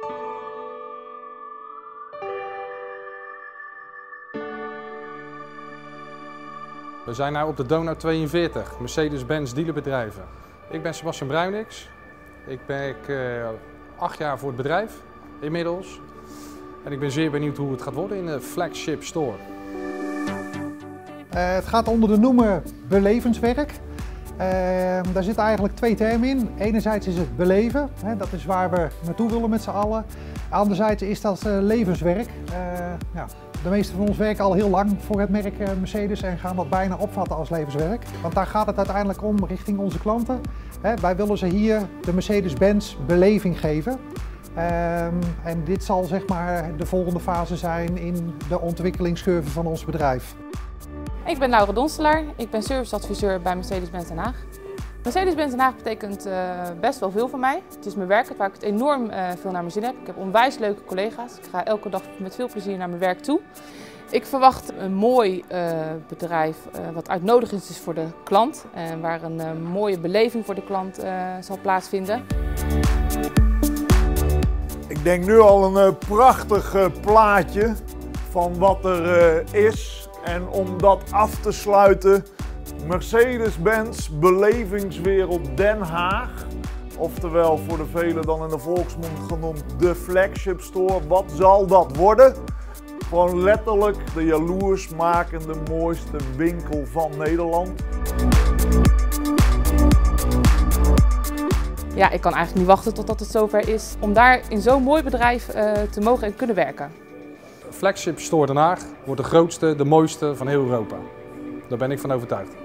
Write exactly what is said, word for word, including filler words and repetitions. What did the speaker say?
We zijn nu op de Donau tweeënveertig, Mercedes-Benz dealerbedrijven. Ik ben Sebastian Bruinix. Ik werk uh, acht jaar voor het bedrijf inmiddels. En ik ben zeer benieuwd hoe het gaat worden in de flagship store. Uh, het gaat onder de noemer belevenswerk. Uh, daar zitten eigenlijk twee termen in. Enerzijds is het beleven, hè, dat is waar we naartoe willen met z'n allen. Anderzijds is dat uh, levenswerk. Uh, ja, de meesten van ons werken al heel lang voor het merk uh, Mercedes en gaan dat bijna opvatten als levenswerk. Want daar gaat het uiteindelijk om richting onze klanten. Hè, wij willen ze hier de Mercedes-Benz beleving geven. Um, en dit zal zeg maar de volgende fase zijn in de ontwikkelingscurve van ons bedrijf. Ik ben Laura Donstelaar, ik ben serviceadviseur bij Mercedes-Benz Den Haag. Mercedes-Benz Den Haag betekent uh, best wel veel voor mij. Het is mijn werk waar ik het enorm uh, veel naar mijn zin heb. Ik heb onwijs leuke collega's. Ik ga elke dag met veel plezier naar mijn werk toe. Ik verwacht een mooi uh, bedrijf uh, wat uitnodigend is voor de klant en waar een uh, mooie beleving voor de klant uh, zal plaatsvinden. Ik denk nu al een uh, prachtig uh, plaatje van wat er uh, is. En om dat af te sluiten, Mercedes-Benz Belevingswereld Den Haag. Oftewel voor de velen dan in de volksmond genoemd de flagship store. Wat zal dat worden? Gewoon letterlijk de jaloersmakende mooiste winkel van Nederland. Ja, ik kan eigenlijk niet wachten totdat het zover is om daar in zo'n mooi bedrijf uh, te mogen en kunnen werken. Flagship Store Den Haag wordt de grootste, de mooiste van heel Europa. Daar ben ik van overtuigd.